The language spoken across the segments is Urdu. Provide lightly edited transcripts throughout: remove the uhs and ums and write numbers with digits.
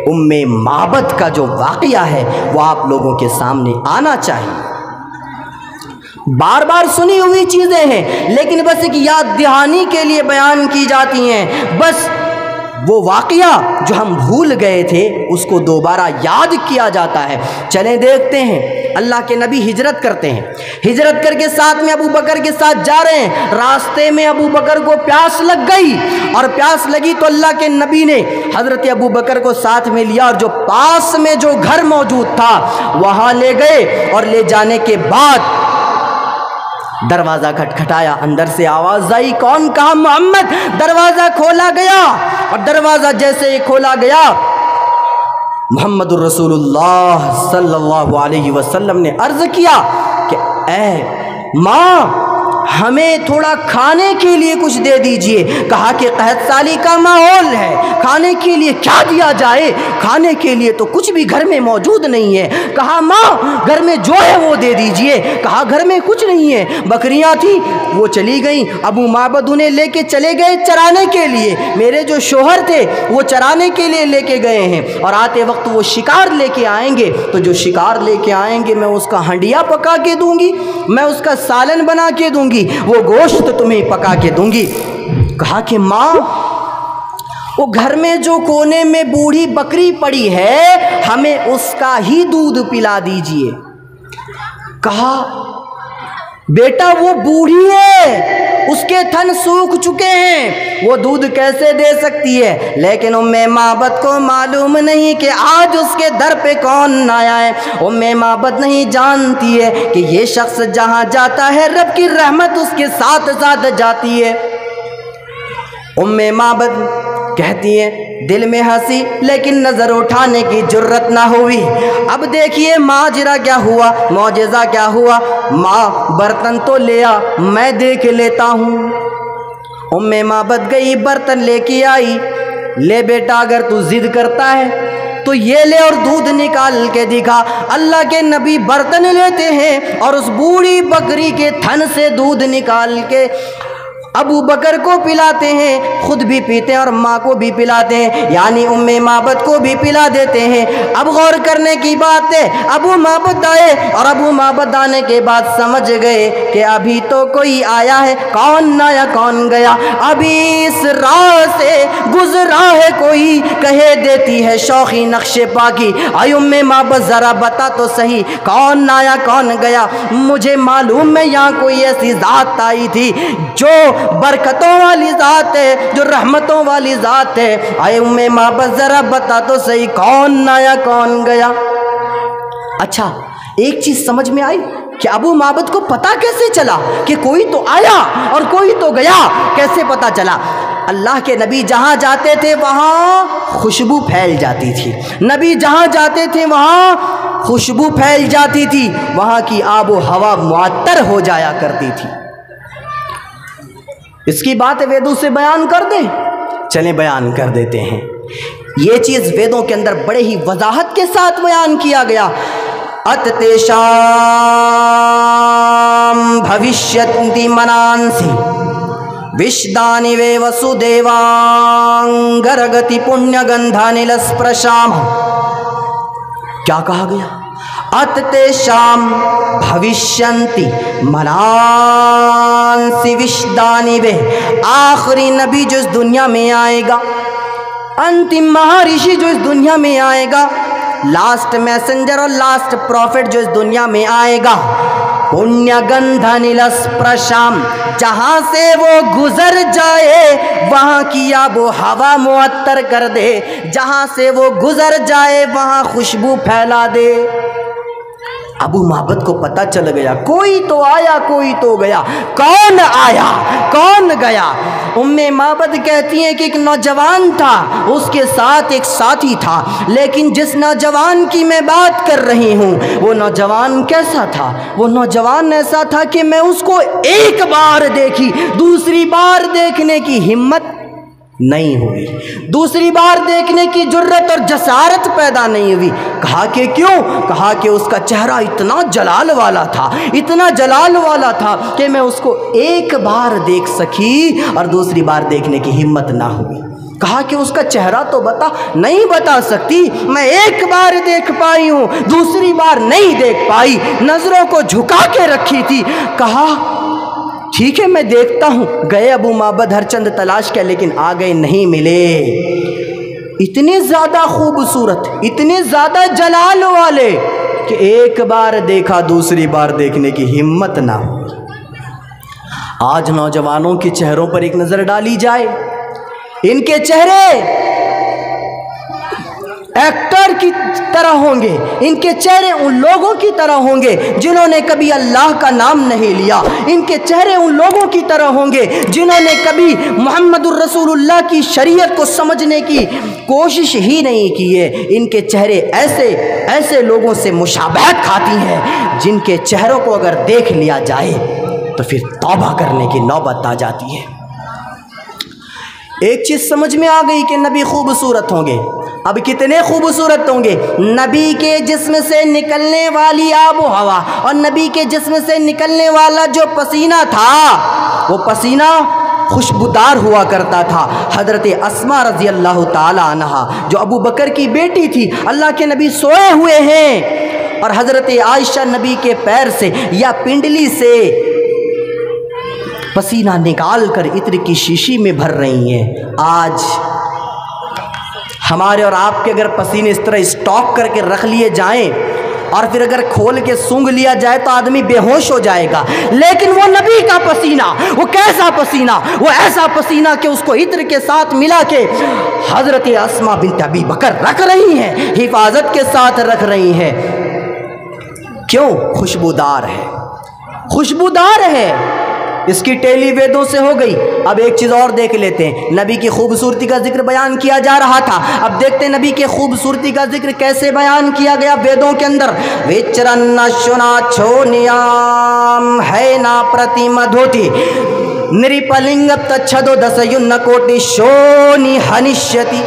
معبد کا جو واقعہ ہے وہ آپ لوگوں کے سامنے آنا چاہیے۔ بار بار سنی ہوئی چیزیں ہیں لیکن بس ایک یاد دہانی کے لیے بیان کی جاتی ہیں، بس وہ واقعہ جو ہم بھول گئے تھے اس کو دوبارہ یاد کیا جاتا ہے۔ چلیں دیکھتے ہیں، اللہ کے نبی ہجرت کرتے ہیں، ہجرت کر کے ساتھ میں ابو بکر کے ساتھ جا رہے ہیں، راستے میں ابو بکر کو پیاس لگ گئی، اور پیاس لگی تو اللہ کے نبی نے حضرت ابو بکر کو ساتھ میں لیا اور جو پاس میں جو گھر موجود تھا وہاں لے گئے، اور لے جانے کے بعد دروازہ کھٹکھٹایا، اندر سے آواز آئی، کون؟ کہا محمد۔ دروازہ کھولا گیا، اور دروازہ جیسے ہی کھولا گیا محمد الرسول اللہ صلی اللہ علیہ وسلم نے عرض کیا کہ اے ماں ہمیں تھوڑا کھانے کے لیے کچھ دے دیجئے۔ کہا کہ قحط سالی کا ماحول ہے، کھانے کے لیے کیا دیا جائے؟ کھانے کے لیے تو کچھ بھی گھر میں موجود نہیں ہے۔ کہا ماں گھر میں جو ہے وہ دے دیجئے۔ کہا گھر میں کچھ نہیں ہے، بکریاں تھیں وہ چلی گئیں، ابو معبد انہیں لے کے چلے گئے چرانے کے لیے، میرے جو شوہر تھے وہ چرانے کے لیے لے کے گئے ہیں، اور آتے وقت وہ شکار لے کے آئیں گے، تو جو شکار لے کے آئیں گے میں اس کا ہنڈیا پکا کے دوں گی، میں اس کا سالن بنا کے دوں گی، وہ گوشت تمہیں پکا کے دوں گی۔ کہا کہ ماں وہ گھر میں جو کونے میں بوڑھی بکری پڑی ہے ہمیں اس کا ہی دودھ پلا دیجئے۔ کہا بیٹا وہ بوڑھی ہے، اس کے تھن سوکھ چکے ہیں، وہ دودھ کیسے دے سکتی ہے؟ لیکن معبد کو معلوم نہیں کہ آج اس کے در پہ کون آیا ہے۔ معبد نہیں جانتی ہے کہ یہ شخص جہاں جاتا ہے رب کی رحمت اس کے ساتھ ساتھ جاتی ہے۔ معبد کہتی ہے دل میں ہنسی لیکن نظر اٹھانے کی جرت نہ ہوئی۔ اب دیکھیے ماجرا کیا ہوا، معجزہ کیا ہوا۔ ماں برتن تو لیا، میں دیکھ لیتا ہوں۔ معبد گئی، برتن لے کے آئی، لے بیٹا اگر تو ضد کرتا ہے تو یہ لے اور دودھ نکال کے دکھا۔ اللہ کے نبی برتن لیتے ہیں اور اس بوڑھی بکری کے تھن سے دودھ نکال کے ابو بکر کو پلاتے ہیں، خود بھی پیتے ہیں اور ماں کو بھی پلاتے ہیں، یعنی معبد کو بھی پلا دیتے ہیں۔ اب غور کرنے کی بات ہے، ابو معبد آئے اور ابو معبد آنے کے بعد سمجھ گئے کہ ابھی تو کوئی آیا ہے، کون آیا کون گیا، ابھی اس راہ سے گزرا ہے کوئی، کہے دیتی ہے شوخی نقش پاکی، اے معبد ذرا بتا تو صحیح کون آیا کون گیا، مجھے معلوم ہے یہاں کوئی ایسی ذات آئی تھی جو برکتوں والی ذات ہے، جو رحمتوں والی ذات ہے، اے معبد ذرا بتا تو صحیح کون آیا کون گیا۔ اچھا ایک چیز سمجھ میں آئی کہ ابو معبد کو پتا کیسے چلا کہ کوئی تو آیا اور کوئی تو گیا، کیسے پتا چلا؟ اللہ کے نبی جہاں جاتے تھے وہاں خوشبو پھیل جاتی تھی، نبی جہاں جاتے تھے وہاں خوشبو پھیل جاتی تھی، وہاں کی آب و ہوا معطر ہو جایا کرتی تھی۔ اس کی بات ویدوں سے بیان کر دیں، چلیں بیان کر دیتے ہیں۔ یہ چیز ویدوں کے اندر بڑے ہی وضاحت کے ساتھ بیان کیا گیا۔ اتتیشام بھوشیتی منانسی وشدانی وے وسودیوانگرگتی پنیہ گندھانی لسپرشام۔ کیا کہا گیا؟ اتتیشام بھوشینتی منانسی وشدانی وے، آخری نبی جو اس دنیا میں آئے گا، انتم مہارشی جو اس دنیا میں آئے گا، لاسٹ میسنجر اور لاسٹ پروفٹ جو اس دنیا میں آئے گا، پنیہ گندھانی لسپرشام، جہاں سے وہ گزر جائے وہاں کی آب و ہوا معطر کر دے، جہاں سے وہ گزر جائے وہاں خوشبو پھیلا دے۔ ابو معبد کو پتہ چل گیا کوئی تو آیا کوئی تو گیا، کون آیا کون گیا؟ معبد کہتی ہیں کہ ایک نوجوان تھا، اس کے ساتھ ایک ساتھی تھا، لیکن جس نوجوان کی میں بات کر رہی ہوں وہ نوجوان کیسا تھا؟ وہ نوجوان ایسا تھا کہ میں اس کو ایک بار دیکھی، دوسری بار دیکھنے کی ہمت نہیں ہوئی، دوسری بار دیکھنے کی جرت اور جسارت پیدا نہیں ہوئی۔ کہا کہ کیوں؟ کہا کہ اس کا چہرہ اتنا جلال والا تھا، اتنا جلال والا تھا کہ میں اس کو ایک بار دیکھ سکی اور دوسری بار دیکھنے کی ہمت نہ ہوئی۔ کہا کہ اس کا چہرہ تو بتا. نہیں بتا سکتی، میں ایک بار دیکھ پائی ہوں، دوسری بار نہیں دیکھ پائی، نظروں کو جھکا کے رکھی تھی. کہا ٹھیک ہے میں دیکھتا ہوں. گئے ابو معبد، ہر چند تلاش کیا لیکن آگے نہیں ملے. اتنے زیادہ خوبصورت، اتنے زیادہ جلال والے کہ ایک بار دیکھا دوسری بار دیکھنے کی ہمت نہ ہو. آج نوجوانوں کے چہروں پر ایک نظر ڈالی جائے، ان کے چہرے ایکٹر کی طرح ہوں گے، ان کے چہرے ان لوگوں کی طرح ہوں گے جنہوں نے کبھی اللہ کا نام نہیں لیا. ان کے چہرے ان لوگوں کی طرح ہوں گے جنہوں نے کبھی محمد الرسول اللہ کی شریعت کو سمجھنے کی کوشش ہی نہیں کی ہے. ان کے چہرے ایسے لوگوں سے مشابہت کھاتی ہیں جن کے چہروں کو اگر دیکھ لیا جائے تو پھر توبہ کرنے کی نوبت آ جاتی ہے. ایک چیز سمجھ میں آ گئی کہ نبی خوبصورت ہوں گے. اب کتنے خوبصورت ہوں گے؟ نبی کے جسم سے نکلنے والی آب و ہوا اور نبی کے جسم سے نکلنے والا جو پسینہ تھا وہ پسینہ خوشبودار ہوا کرتا تھا. حضرت اسماء رضی اللہ تعالی عنہا جو ابو بکر کی بیٹی تھی، اللہ کے نبی سوئے ہوئے ہیں اور حضرت عائشہ نبی کے پیر سے یا پنڈلی سے پسینہ نکال کر عطر کی شیشی میں بھر رہی ہیں. آج ہمارے اور آپ کے اگر پسینے اس طرح اسٹاک کر کے رکھ لیے جائیں اور پھر اگر کھول کے سونگھ لیا جائے تو آدمی بے ہوش ہو جائے گا. لیکن وہ نبی کا پسینہ، وہ کیسا پسینہ؟ وہ ایسا پسینہ کہ اس کو عطر کے ساتھ ملا کے حضرت اسماء بنت ابی بکر رکھ رہی ہیں، حفاظت کے ساتھ رکھ رہی ہیں. کیوں؟ خوشبودار ہے، خوشبودار ہے. اس کی ٹیلی ویدوں سے ہو گئی. اب ایک چیز اور دیکھ لیتے ہیں. نبی کی خوبصورتی کا ذکر بیان کیا جا رہا تھا، اب دیکھتے ہیں نبی کے خوبصورتی کا ذکر کیسے بیان کیا گیا ویدوں کے اندر. وچرن شنا چھونیام ہے نا پرتی مدھوتی نریپلنگ تچھدو دسیون کوٹی شونی ہنشیتی.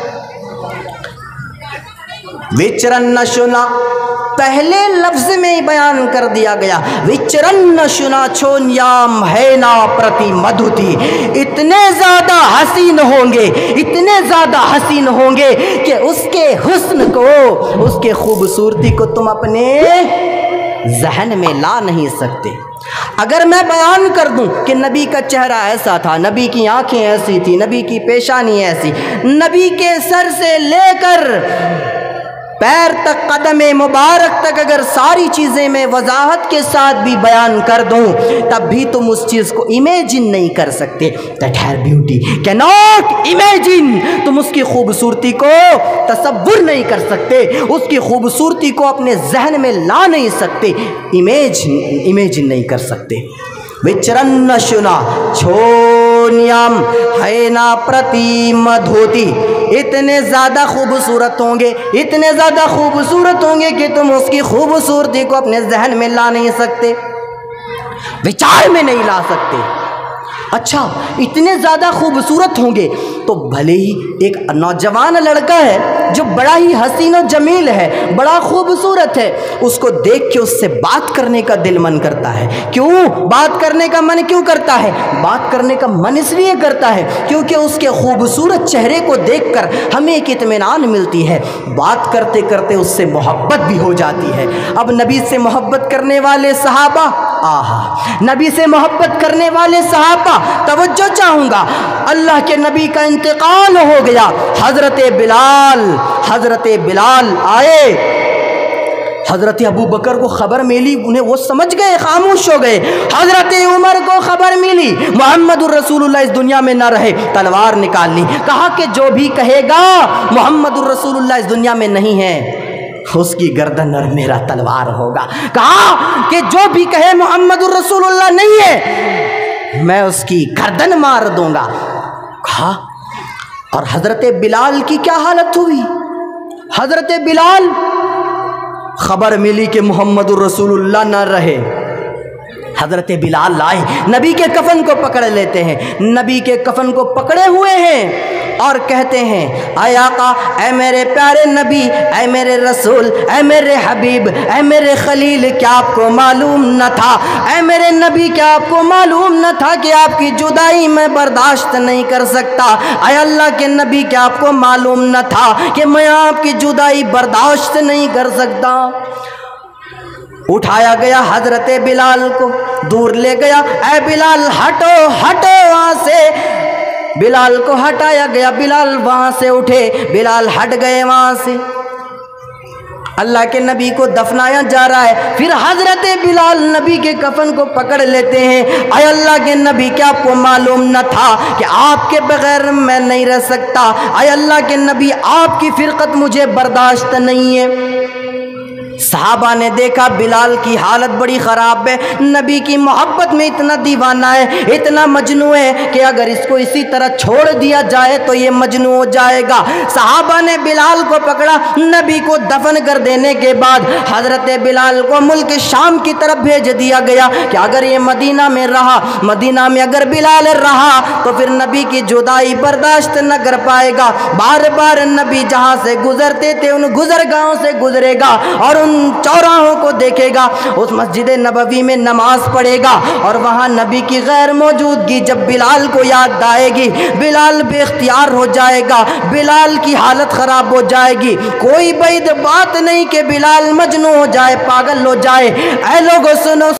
وچرن شنا پہلے لفظ میں بیان کر دیا گیا. وچرن شنا چھونیام ہے نا پرتی مدھوتی. اتنے زیادہ حسین ہوں گے، اتنے زیادہ حسین ہوں گے کہ اس کے حسن کو، اس کے خوبصورتی کو تم اپنے ذہن میں لا نہیں سکتے. اگر میں بیان کر دوں کہ نبی کا چہرہ ایسا تھا، نبی کی آنکھیں ایسی تھی، نبی کی پیشانی ایسی، نبی کے سر سے لے کر پیر تک، قدم مبارک تک اگر ساری چیزیں میں وضاحت کے ساتھ بھی بیان کر دوں تب بھی تم اس چیز کو امیجن نہیں کر سکتے. that her beauty cannot imagine. تم اس کی خوبصورتی کو تصور نہیں کر سکتے، اس کی خوبصورتی کو اپنے ذہن میں لا نہیں سکتے، امیجن نہیں کر سکتے. وچرن شنا چھونیام ہے نا پرتی مدھوتی. اتنے زیادہ خوبصورت ہوں گے، اتنے زیادہ خوبصورت ہوں گے کہ تم اس کی خوبصورتی کو اپنے ذہن میں لا نہیں سکتے، وچار میں نہیں لا سکتے. اچھا اتنے زیادہ خوبصورت ہوں گے تو بھلے ہی ایک نوجوان لڑکا ہے جو بڑا ہی حسین و جمیل ہے، بڑا خوبصورت ہے، اس کو دیکھ کے اس سے بات کرنے کا دل من کرتا ہے. کیوں بات کرنے کا من کیوں کرتا ہے؟ بات کرنے کا من اس لیے کرتا ہے کیونکہ اس کے خوبصورت چہرے کو دیکھ کر ہمیں ایک اطمینان ملتی ہے. بات کرتے کرتے اس سے محبت بھی ہو جاتی ہے. اب نبی سے محبت کرنے والے صحابہ، نبی سے محبت کرنے والے صحابہ، توجہ چاہوں گا، اللہ کے نبی کا انتقال ہو گیا. حضرت بلال آئے، حضرت ابو بکر کو خبر ملی، انہیں وہ سمجھ گئے، خاموش ہو گئے. حضرت عمر کو خبر ملی محمد الرسول اللہ اس دنیا میں نہ رہے، تلوار نکال لی. کہا کہ جو بھی کہے گا محمد الرسول اللہ اس دنیا میں نہیں ہے اس کی گردن اور میرا تلوار ہوگا. کہا کہ جو بھی کہے محمد الرسول اللہ نہیں ہے میں اس کی گردن مار دوں گا. کہا اور حضرت بلال کی کیا حالت ہوئی؟ حضرت بلال خبر ملی کہ محمد الرسول اللہ نہ رہے، حضرت بلال لائے، نبی کے کفن کو پکڑ لیتے ہیں، نبی کے کفن کو پکڑے ہوئے ہیں اور کہتے ہیں اے آقا، اے میرے پیارے نبی، اے میرے رسول، اے میرے حبیب، اے میرے خلیل، کیا آپ کو معلوم نہ تھا، اے میرے نبی کیا آپ کو معلوم نہ تھا کہ آپ کی جدائی میں برداشت نہیں کر سکتا، اے اللہ کے نبی کیا آپ کو معلوم نہ تھا کہ میں آپ کی جدائی برداشت نہیں کر سکتا۔ اٹھایا گیا حضرت بلال کو، دور لے گیا، اے بلال ہٹو ہٹو وہاں سے، بلال کو ہٹایا گیا، بلال وہاں سے اٹھے، بلال ہٹ گئے وہاں سے، اللہ کے نبی کو دفنایا جا رہا ہے، پھر حضرت بلال نبی کے کفن کو پکڑ لیتے ہیں، اے اللہ کے نبی کیا آپ کو معلوم نہ تھا کہ آپ کے بغیر میں نہیں رہ سکتا، اے اللہ کے نبی آپ کی فرقت مجھے برداشت نہیں ہے۔ صحابہ نے دیکھا بلال کی حالت بڑی خراب ہے، نبی کی محبت میں اتنا دیوانہ ہے، اتنا مجنون ہے کہ اگر اس کو اسی طرح چھوڑ دیا جائے تو یہ مجنون ہو جائے گا۔ صحابہ نے بلال کو پکڑا، نبی کو دفن کر دینے کے بعد حضرت بلال کو ملک شام کی طرف بھیج دیا گیا کہ اگر یہ مدینہ میں رہا، مدینہ میں اگر بلال رہا تو پھر نبی کی جدائی برداشت نہ کر پائے گا، بار بار نبی جہاں سے گزرتے تھے ان گزرگاہوں سے گزرے گا اور ان چوراہوں کو دیکھے گا، اس مسجد نبوی میں نماز پڑھے گا اور وہاں نبی کی غیر موجودگی جب بلال کو یاد آئے گی، بلال بے اختیار ہو جائے گا، بلال کی حالت خراب ہو جائے گی، کوئی بعید بات نہیں کہ بلال مجنون ہو جائے، پاگل ہو جائے۔ اے لوگوں سنو،